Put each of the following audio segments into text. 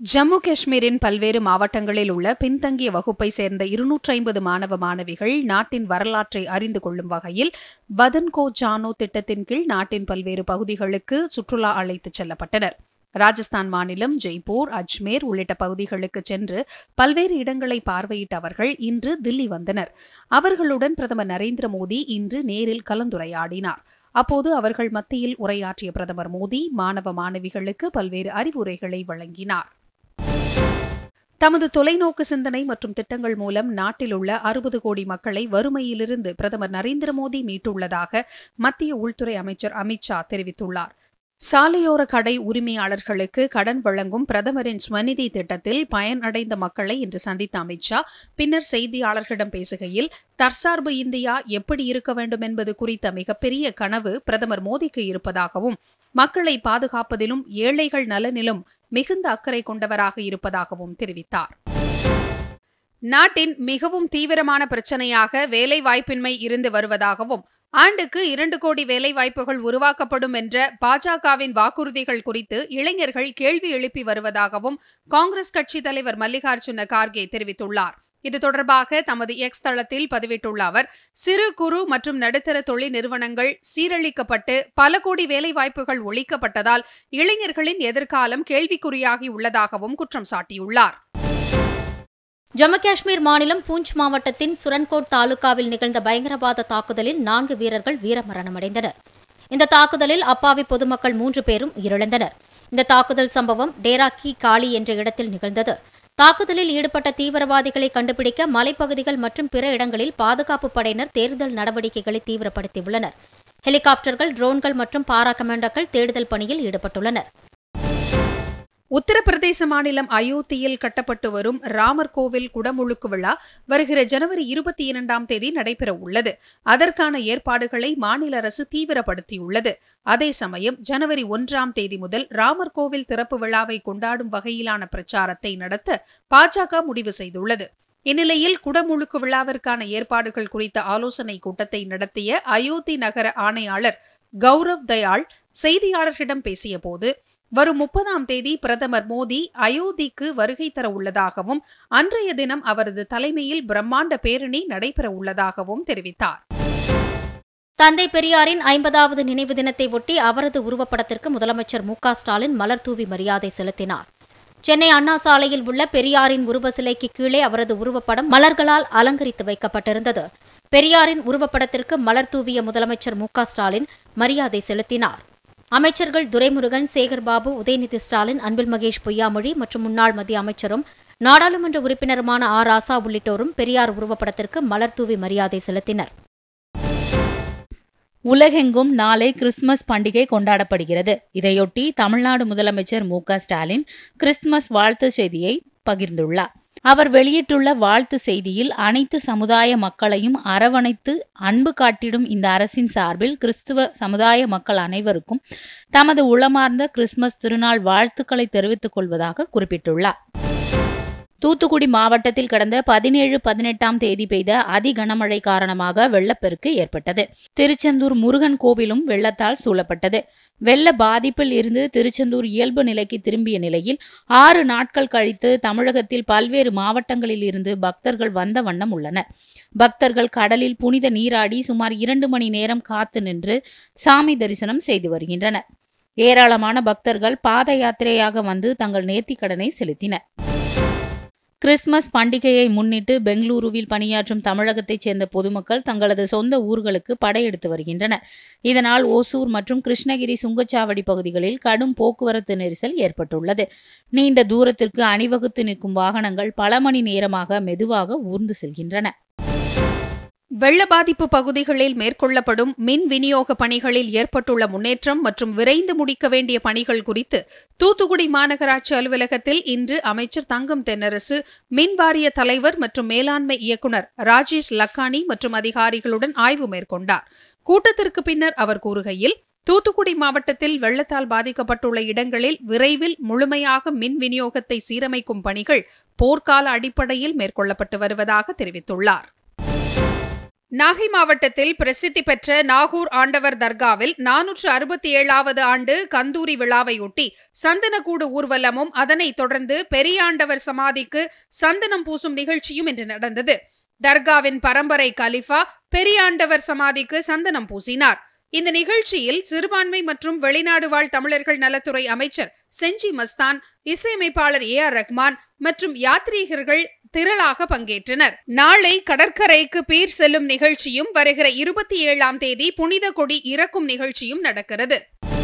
ஜம்மு காஷ்மீரின் பல்வேறு மாவட்டங்களில் உள்ள பின்தங்கிய வகுப்பை சேர்ந்த 250 மாணவ மாணவிகள் நாட்டின் வரலாற்றை அறிந்து கொள்ளும் வகையில் பதன் கோ ஜானோ திட்டத்தின் கீழ் நாட்டின் பல்வேறு பகுதிகளுக்கு சுற்றுலா அழைத்துச் செல்லப்பட்டனர். ராஜஸ்தான் மாநிலம் ஜெய்ப்பூர், அஜ்மேர் உள்ளிட்ட பகுதிகளுக்கு சென்று பல்வேறு இடங்களை பார்வையிட்ட அவர்கள் இன்று தில்லி வந்தனர். அவர்களுடன் பிரதமர் நரேந்திர மோடி இன்று நேரில் கலந்துரையாடினார். அப்போது அவர்கள் மத்தியில் உரையாற்றிய பிரதமர் மோடி மாணவ மாணவிகளுக்கு பல்வேறு அறிவுரைகளை வழங்கினார். தமது தொலைநோக்கு சிந்தனை மற்றும் திட்டங்கள் மூலம் நாட்டில் உள்ள 60 கோடி மக்களை வறுமையிலிருந்து பிரதமர் நரேந்திர மோடி மீட்டுள்ளதாக மத்திய உள்துறை அமைச்சர் அமித் ஷா தெரிவித்துள்ளார். சாலையோர கடை உரிமையாளர்களுக்கு கடன் வழங்கும் பிரதமரின் ஸ்வநிதி திட்டத்தில் பயனடைந்த மக்களை இன்று சந்தித்த அமித் ஷா பின்னர் செய்தியாளர்களிடம் பேசுகையில், தற்சார்பு இந்தியா எப்படி இருக்க வேண்டும் என்பது குறித்த மிகப்பெரிய கனவு பிரதமர் மோடிக்கு இருப்பதாகவும், மக்களை பாதுகாப்பதிலும் ஏழைகள் நலனிலும் மிகுந்த அக்கறை கொண்டவராக இருப்பதாகவும் தெரிவித்தார். நாட்டின் மிகவும் தீவிரமான பிரச்சினையாக வேலைவாய்ப்பின்மை இருந்து வருவதாகவும், ஆண்டுக்கு 2 கோடி வேலைவாய்ப்புகள் உருவாக்கப்படும் என்ற பாஜகவின் வாக்குறுதிகள் குறித்து இளைஞர்கள் கேள்வி எழுப்பி வருவதாகவும் காங்கிரஸ் கட்சித் தலைவர் மல்லிகார்ஜுன கார்கே தெரிவித்துள்ளார். இது தொடர்பாக தமது எக்ஸ் தளத்தில் பதிவிட்டுள்ள அவர், சிறு குறு மற்றும் நடுத்தர தொழில் நிறுவனங்கள் சீரழிக்கப்பட்டு பல கோடி வேலைவாய்ப்புகள் ஒழிக்கப்பட்டதால் இளைஞர்களின் எதிர்காலம் கேள்விக்குறியாகி உள்ளதாகவும் குற்றம் சாட்டியுள்ளார். ஜம்மு காஷ்மீர் மாநிலம் பூஞ்ச் மாவட்டத்தின் சுரன்கோட் தாலுகாவில் நிகழ்ந்த பயங்கரவாத தாக்குதலில் 4 வீரர்கள் வீரமரணமடைந்தனர். இந்த தாக்குதலில் அப்பாவி பொதுமக்கள் 3 பேரும் உயிரிழந்தனர். இந்த தாக்குதல் சம்பவம் டேரா கி காளி என்ற இடத்தில் நிகழ்ந்தது. தாக்குதலில் ஈடுபட்ட தீவிரவாதிகளை கண்டுபிடிக்க மலைப்பகுதிகள் மற்றும் பிற இடங்களில் பாதுகாப்பு படையினர் தேடுதல் நடவடிக்கைகளை தீவிரப்படுத்தியுள்ளனர். ஹெலிகாப்டர்கள், ட்ரோன்கள் மற்றும் பாரா கமாண்டோக்கள் தேடுதல் பணியில் ஈடுபட்டுள்ளனர். உத்தரப்பிரதேச மாநிலம் அயோத்தியில் கட்டப்பட்டு வரும் ராமர் கோவில் குடமுழுக்கு விழா வருகிற ஜனவரி 22ஆம் தேதி நடைபெற உள்ளது. அதற்கான ஏற்பாடுகளை மாநில அரசு தீவிரப்படுத்தியுள்ளது. அதே சமயம் ஜனவரி 1ஆம் தேதி முதல் ராமர் கோவில் திறப்பு விழாவை கொண்டாடும் வகையிலான பிரச்சாரத்தை நடத்த பாஜக முடிவு செய்துள்ளது. இந்நிலையில் குடமுழுக்கு விழாவிற்கான ஏற்பாடுகள் குறித்த ஆலோசனை கூட்டத்தை நடத்திய அயோத்தி நகர ஆணையாளர் கௌரவ் தயாள் செய்தியாளர்களிடம் பேசியபோது, வரும் 30ஆம் தேதி பிரதமர் மோடி அயோத்திக்கு வருகை தர உள்ளதாகவும், அன்றைய தினம் அவரது தலைமையில் பிரம்மாண்ட பேரணி நடைபெற உள்ளதாகவும் தெரிவித்தார். தந்தை பெரியாரின் 50வது நினைவு தினத்தை ஒட்டி அவரது உருவப்படத்திற்கு முதலமைச்சர் மு.க.ஸ்டாலின் மலர் தூவி மரியாதை செலுத்தினார். சென்னை அண்ணா சாலையில் உள்ள பெரியாரின் உருவ சிலைக்கு கீழே அவரது உருவப்படம் மலர்களால் அலங்கரித்து வைக்கப்பட்டிருந்தது. பெரியாரின் உருவப்படத்திற்கு மலர் தூவிய முதலமைச்சர் மு.க.ஸ்டாலின் மரியாதை செலுத்தினார். அமைச்சர்கள் துரைமுருகன், சேகர்பாபு, உதயநிதி ஸ்டாலின், அன்பில் மகேஷ் பொய்யாமொழி மற்றும் முன்னாள் மத்திய அமைச்சரும் நாடாளுமன்ற உறுப்பினருமான ஆர். ராசா உள்ளிட்டோரும் பெரியார் உருவப்படத்திற்கு மலர் தூவி மரியாதை செலுத்தினர். உலகெங்கும் நாளை கிறிஸ்துமஸ் பண்டிகை கொண்டாடப்படுகிறது. இதையொட்டி தமிழ்நாடு முதலமைச்சர் மு.க.ஸ்டாலின் கிறிஸ்துமஸ் வாழ்த்து செய்தியை பகிர்ந்துள்ளார். அவர் வெளியிட்டுள்ள வாழ்த்து செய்தியில், அனைத்து சமுதாய மக்களையும் அரவணைத்து அன்பு காட்டிடும் இந்த அரசின் சார்பில் கிறிஸ்துவ சமுதாய மக்கள் அனைவருக்கும் தமது உளமார்ந்த கிறிஸ்துமஸ் திருநாள் வாழ்த்துக்களை தெரிவித்துக் கொள்வதாக குறிப்பிட்டுள்ளார். தூத்துக்குடி மாவட்டத்தில் கடந்த 17, 18ஆம் தேதி பெய்த அதி கனமழை காரணமாக வெள்ளப்பெருக்கு ஏற்பட்டது. திருச்செந்தூர் முருகன் கோவிலும் வெள்ளத்தால் சூழப்பட்டது. வெள்ள பாதிப்பில் இருந்து திருச்செந்தூர் இயல்பு நிலைக்கு திரும்பிய நிலையில் 6 நாட்கள் கழித்து தமிழகத்தில் பல்வேறு மாவட்டங்களில் இருந்து பக்தர்கள் வந்த வண்ணம் உள்ளனர். பக்தர்கள் கடலில் புனித நீராடி சுமார் 2 மணி நேரம் காத்து நின்று சாமி தரிசனம் செய்து வருகின்றனர். ஏராளமான பக்தர்கள் பாத யாத்திரையாக வந்து தங்கள் நேர்த்திக்கடனை செலுத்தினர். கிறிஸ்துமஸ் பண்டிகையை முன்னிட்டு பெங்களூருவில் பணியாற்றும் தமிழகத்தைச் சேர்ந்த பொதுமக்கள் தங்களது சொந்த ஊர்களுக்கு படையெடுத்து வருகின்றனர். இதனால் ஓசூர் மற்றும் கிருஷ்ணகிரி சுங்கச்சாவடி பகுதிகளில் கடும் போக்குவரத்து நெரிசல் ஏற்பட்டுள்ளது. நீண்ட தூரத்திற்கு அணிவகுத்து நிற்கும் வாகனங்கள் பல மணி நேரமாக மெதுவாக ஊர்ந்து செல்கின்றன. வெள்ள பாதிப்பு பகுதிகளில் மேற்கொள்ளப்படும் மின் விநியோக பணிகளில் ஏற்பட்டுள்ள முன்னேற்றம் மற்றும் விரைந்து முடிக்க வேண்டிய பணிகள் குறித்து தூத்துக்குடி மாநகராட்சி அலுவலகத்தில் இன்று அமைச்சர் தங்கம் தென்னரசு, மின் வாரிய தலைவர் மற்றும் மேலாண்மை இயக்குநர் ராஜேஷ் லக்கானி மற்றும் அதிகாரிகளுடன் ஆய்வு மேற்கொண்டார். கூட்டத்திற்கு பின்னர் அவர் கூறுகையில், தூத்துக்குடி மாவட்டத்தில் வெள்ளத்தால் பாதிக்கப்பட்டுள்ள இடங்களில் விரைவில் முழுமையாக மின் விநியோகத்தை சீரமைக்கும் பணிகள் போர்க்கால அடிப்படையில் மேற்கொள்ளப்பட்டு வருவதாக தெரிவித்துள்ளார். நாகை மாவட்டத்தில் பிரசித்தி பெற்ற நாகூர் ஆண்டவர் தர்காவில் 467வது ஆண்டு கந்தூரி விழாவையொட்டி சந்தனக்கூடு ஊர்வலமும் அதனைத் தொடர்ந்து பெரியாண்டவர் சமாதிக்கு சந்தனம் பூசும் நிகழ்ச்சியும் இன்று நடந்தது. தர்காவின் பரம்பரை கலிஃபா பெரியாண்டவர் சமாதிக்கு சந்தனம் பூசினார். இந்த நிகழ்ச்சியில் சிறுபான்மை மற்றும் வெளிநாடு வாழ் தமிழர்கள் நலத்துறை அமைச்சர் செஞ்சி மஸ்தான், இசையமைப்பாளர் AR ரஹ்மான் மற்றும் யாத்ரீகர்கள் திரளாக பங்கேற்றனர். நாளை கடற்கரைக்கு பீர் செல்லும் நிகழ்ச்சியும் வருகிற 27ஆம் தேதி புனித கொடி இறக்கும் நிகழ்ச்சியும் நடக்கிறது.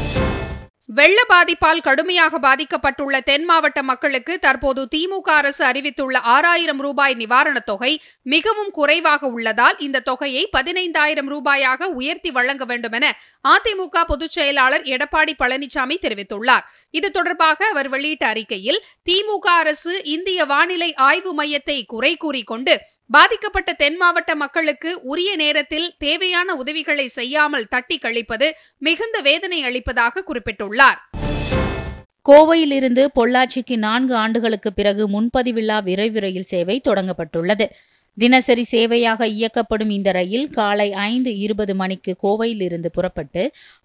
வெள்ள பாதிப்பால் கடுமையாக பாதிக்கப்பட்டுள்ள தென் மாவட்ட மக்களுக்கு தற்போது திமுக அரசு அறிவித்துள்ள 6000 ரூபாய் நிவாரணத் தொகை மிகவும் குறைவாக உள்ளதால் இந்த தொகையை 15,000 ரூபாயாக உயர்த்தி வழங்க வேண்டும் என அதிமுக பொதுச் செயலாளர் எடப்பாடி பழனிசாமி தெரிவித்துள்ளார். இது தொடர்பாக அவர் வெளியிட்ட அறிக்கையில், திமுக அரசு இந்திய வானிலை ஆய்வு மையத்தை குறை கூறிக்கொண்டு பாதிக்கப்பட்ட தென் மாவட்ட மக்களுக்கு உரிய நேரத்தில் தேவையான உதவிகளை செய்யாமல் தட்டி கழிப்பது மிகுந்த வேதனை அளிப்பதாக குறிப்பிட்டுள்ளார். கோவையிலிருந்து பொள்ளாச்சிக்கு 4 ஆண்டுகளுக்கு பிறகு முன்பதிவில்லா விரைவு ரயில் சேவை தொடங்கப்பட்டுள்ளது. தினசரி சேவையாக இயக்கப்படும் இந்த ரயில் காலை 5:20 மணிக்கு கோவையிலிருந்து புறப்பட்டு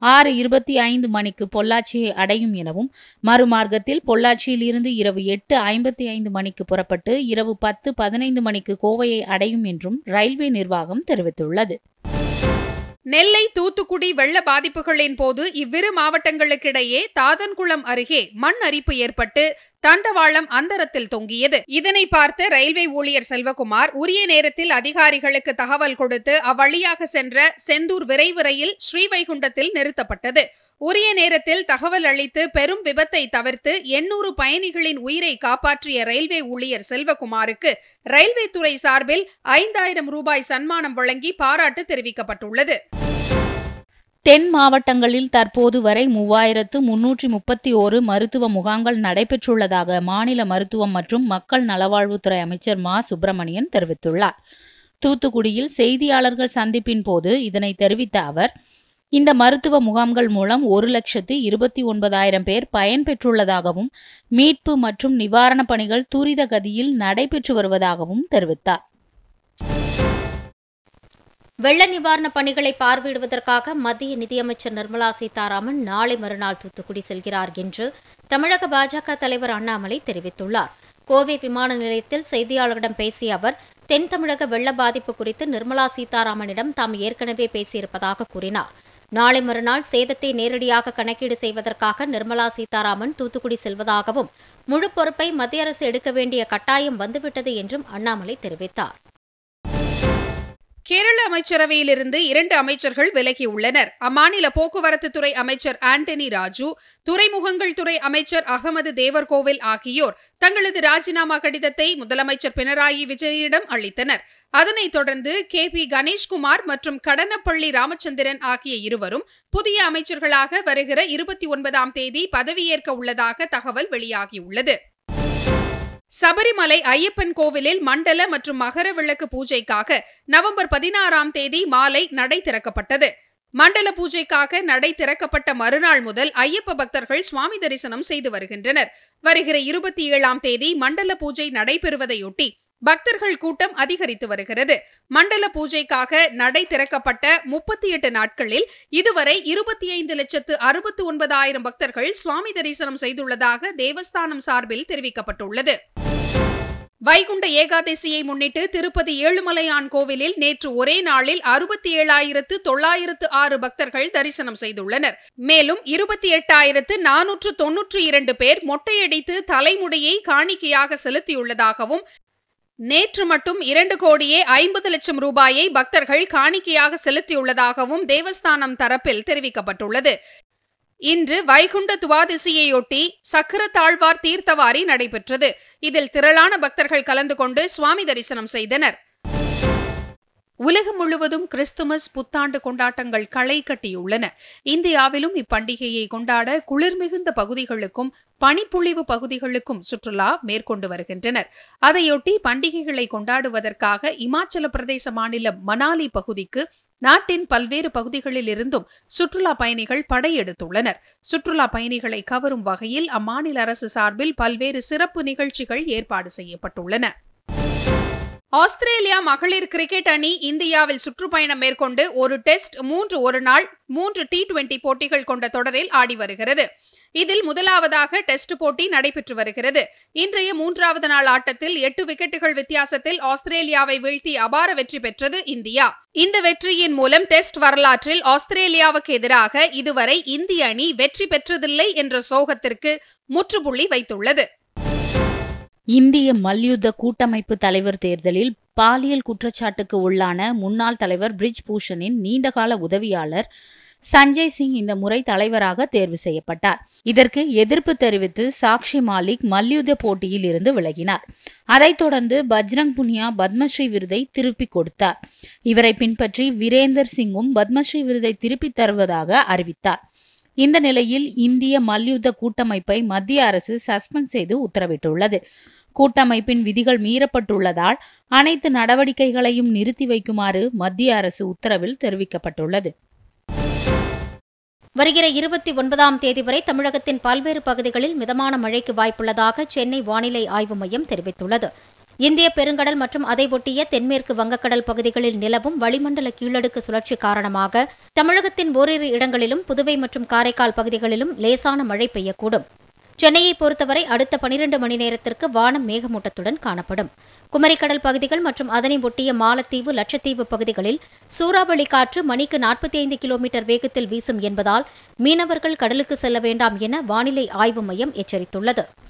6:25 மணிக்கு பொள்ளாச்சியை அடையும் எனவும், மறுமார்க்கத்தில் பொள்ளாச்சியில் இருந்து இரவு 8:55 மணிக்கு புறப்பட்டு இரவு 10:15 மணிக்கு கோவையை அடையும் என்றும் ரயில்வே நிர்வாகம் தெரிவித்துள்ளது. நெல்லை, தூத்துக்குடி வெள்ள பாதிப்புகளின் போது இவ்விரு மாவட்டங்களுக்கிடையே தாதன்குளம் அருகே மண் அரிப்பு ஏற்பட்டு தண்டவாளம் அந்தரத்தில் தொங்கியது. இதனை பார்த்த ரயில்வே ஊழியர் செல்வகுமார் உரிய நேரத்தில் அதிகாரிகளுக்கு தகவல் கொடுத்து அவ்வழியாக சென்ற செந்தூர் விரைவு ரயில் ஸ்ரீவைகுண்டத்தில் நிறுத்தப்பட்டது. உரிய நேரத்தில் தகவல் அளித்து பெரும் விபத்தை தவிர்த்து 800 பயணிகளின் உயிரை காப்பாற்றிய ரயில்வே ஊழியர் செல்வகுமாருக்கு ரயில்வே துறை சார்பில் 5,000 ரூபாய் சன்மானம் வழங்கி பாராட்டு தெரிவிக்கப்பட்டுள்ளது. தென் மாவட்டங்களில் தற்போது வரை 3,331 மருத்துவ முகாம்கள் நடைபெற்றுள்ளதாக மாநில மருத்துவம் மற்றும் மக்கள் நலவாழ்வுத்துறை அமைச்சர் மா. சுப்பிரமணியன் தெரிவித்துள்ளார். தூத்துக்குடியில் செய்தியாளர்கள் சந்திப்பின் போது இதனை தெரிவித்த அவர், இந்த மருத்துவ முகாம்கள் மூலம் 1,29,000 பேர் பயன்பெற்றுள்ளதாகவும், மீட்பு மற்றும் நிவாரணப் பணிகள் துரித கதியில் நடைபெற்று வருவதாகவும் தெரிவித்தார். வெள்ள நிவாரணப் பணிகளை பார்வையிடுவதற்காக மத்திய நிதியமைச்சர் நிர்மலா சீதாராமன் நாளை மறுநாள் தூத்துக்குடி செல்கிறார் என்று தமிழக பாஜக தலைவர் அண்ணாமலை தெரிவித்துள்ளார். கோவை விமான நிலையத்தில் செய்தியாளர்களிடம் பேசிய அவர், தென் தமிழக வெள்ள பாதிப்பு குறித்து நிர்மலா சீதாராமனிடம் தாம் ஏற்கனவே பேசியிருப்பதாக கூறினார். நாளை மறுநாள் சேதத்தை நேரடியாக கணக்கீடு செய்வதற்காக நிர்மலா சீதாராமன் தூத்துக்குடி செல்வதாகவும், முழு பொறுப்பை மத்திய அரசு எடுக்க வேண்டிய கட்டாயம் வந்துவிட்டது என்றும் அண்ணாமலை தெரிவித்தார். கேரள அமைச்சரவையிலிருந்து 2 அமைச்சர்கள் விலகியுள்ளனர். அம்மாநில போக்குவரத்து துறை அமைச்சர் ஆண்டனி ராஜு, துறைமுகங்கள் துறை அமைச்சர் அகமது தேவர்கோவில் ஆகியோர் தங்களது ராஜினாமா கடிதத்தை முதலமைச்சர் பினராயி விஜயனிடம் அளித்தனர். அதனைத் தொடர்ந்து KP கணேஷ்குமார் மற்றும் கடனப்பள்ளி ராமச்சந்திரன் ஆகிய இருவரும் புதிய அமைச்சர்களாக வருகிற 29ஆம் தேதி பதவியேற்க உள்ளதாக தகவல் வெளியாகியுள்ளது. சபரிமலை ஐயப்பன் கோவிலில் மண்டல மற்றும் மகர விளக்கு பூஜைக்காக நவம்பர் 16ஆம் தேதி மாலை நடை திறக்கப்பட்டது. மண்டல பூஜைக்காக நடை திறக்கப்பட்ட மறுநாள் முதல் ஐயப்ப பக்தர்கள் சுவாமி தரிசனம் செய்து வருகின்றனர். வருகிற 27ஆம் தேதி மண்டல பூஜை நடைபெறுவதையொட்டி பக்தர்கள் கூட்டம் அதிகரித்து வருகிறது. மண்டல பூஜைக்காக நடை திறக்கப்பட்ட 38 நாட்களில் இதுவரை 25,69,000 பக்தர்கள் சுவாமி தரிசனம் செய்துள்ளதாக தேவஸ்தானம் சார்பில் தெரிவிக்கப்பட்டுள்ளது. வைகுண்ட ஏகாதசியை முன்னிட்டு திருப்பதி ஏழுமலையான் கோவிலில் நேற்று ஒரே நாளில் 67,906 பக்தர்கள் தரிசனம் செய்துள்ளனர். மேலும் 28,492 பேர் மொட்டையடித்து தலைமுடியை காணிக்கையாக செலுத்தியுள்ளதாகவும், நேற்று மட்டும் 2,50,00,000 ரூபாயை பக்தர்கள் காணிக்கையாக செலுத்தியுள்ளதாகவும் தேவஸ்தானம் தரப்பில் தெரிவிக்கப்பட்டுள்ளது. இன்று வைகுண்ட துவாதசியையொட்டி சக்கர தாழ்வார் தீர்த்தவாரி நடைபெற்றது. இதில் திரளான பக்தர்கள் கலந்து கொண்டு சுவாமி தரிசனம் செய்தனர். உலகம் முழுவதும் கிறிஸ்துமஸ் புத்தாண்டு கொண்டாட்டங்கள் களை கட்டியுள்ளன. இந்தியாவிலும் இப்பண்டிகையை கொண்டாட குளிர் மிகுந்த பகுதிகளுக்கும் பனிப்பொழிவு பகுதிகளுக்கும் சுற்றுலா மேற்கொண்டு வருகின்றனர். அதையொட்டி பண்டிகைகளை கொண்டாடுவதற்காக இமாச்சல பிரதேச மாநிலம் மனாலி பகுதிக்கு நாட்டின் பல்வேறு பகுதிகளில் இருந்தும் சுற்றுலா பயணிகள் படையெடுத்துள்ளனர். சுற்றுலா பயணிகளை கவரும் வகையில் அம்மாநில அரசு சார்பில் பல்வேறு சிறப்பு நிகழ்ச்சிகள் ஏற்பாடு செய்யப்பட்டுள்ளன. ஆஸ்திரேலியா மகளிர் கிரிக்கெட் அணி இந்தியாவில் சுற்றுப்பயணம் மேற்கொண்டு ஒரு டெஸ்ட், 3 ஒருநாள், 3 T20 போட்டிகள் கொண்ட தொடரில் ஆடி வருகிறது. இதில் முதலாவதாக டெஸ்ட் போட்டி நடைபெற்று வருகிறது. இன்றைய 3வது நாள் ஆட்டத்தில் 8 விக்கெட்டுகள் வித்தியாசத்தில் ஆஸ்திரேலியாவை வீழ்த்தி அபார வெற்றி பெற்றது இந்தியா. இந்த வெற்றியின் மூலம் டெஸ்ட் வரலாற்றில் ஆஸ்திரேலியாவுக்கு எதிராக இதுவரை இந்திய அணி வெற்றி பெற்றதில்லை என்ற சோகத்திற்கு முற்றுப்புள்ளி வைத்துள்ளது. இந்திய மல்யுத்த கூட்டமைப்பு தலைவர் தேர்தலில் பாலியல் குற்றச்சாட்டுக்கு உள்ளான முன்னாள் தலைவர் பிரிஜ் பூஷனின் நீண்டகால உதவியாளர் சஞ்சய் சிங் இந்த முறை தலைவராக தேர்வு செய்யப்பட்டார். இதற்கு எதிர்ப்பு தெரிவித்து சாக்ஷி மாலிக் மல்யுத்த போட்டியில் இருந்து விலகினார். அதைத் தொடர்ந்து பஜ்ரங் புனியா பத்மஸ்ரீ விருதை திருப்பிக் கொடுத்தார். இவரை பின்பற்றி வீரேந்தர் சிங்கும் பத்மஸ்ரீ விருதை திருப்பித் தருவதாக அறிவித்தார். இந்த நிலையில் இந்திய மல்யுத்த கூட்டமைப்பை மத்திய அரசு சஸ்பெண்ட் செய்து உத்தரவிட்டுள்ளது. கூட்டமைப்பின் விதிகள் மீறப்பட்டுள்ளதால் அனைத்து நடவடிக்கைகளையும் நிறுத்தி வைக்குமாறு மத்திய அரசு உத்தரவில் தெரிவிக்கப்பட்டுள்ளது. வருகிற 29ஆம் தேதி வரை தமிழகத்தின் பல்வேறு பகுதிகளில் மிதமான மழைக்கு வாய்ப்புள்ளதாக சென்னை வானிலை ஆய்வு மையம் தெரிவித்துள்ளது. இந்திய பெருங்கடல் மற்றும் அதை ஒட்டிய தென்மேற்கு வங்கக்கடல் பகுதிகளில் நிலவும் வளிமண்டல கீழடுக்கு சுழற்சி காரணமாக தமிழகத்தின் ஓரிரு இடங்களிலும் புதுவை மற்றும் காரைக்கால் பகுதிகளிலும் லேசான மழை பெய்யக்கூடும். சென்னையை பொறுத்தவரை அடுத்த 12 மணி நேரத்திற்கு வானம் மேகமூட்டத்துடன் காணப்படும். குமரிக்கடல் பகுதிகள் மற்றும் அதனை ஒட்டிய மாலத்தீவு, லட்சத்தீவு பகுதிகளில் சூறாவளி காற்று மணிக்கு 45 கிலோமீட்டர் வேகத்தில் வீசும் என்பதால் மீனவர்கள் கடலுக்கு செல்ல வேண்டாம் என வானிலை ஆய்வு மையம் எச்சரித்துள்ளது.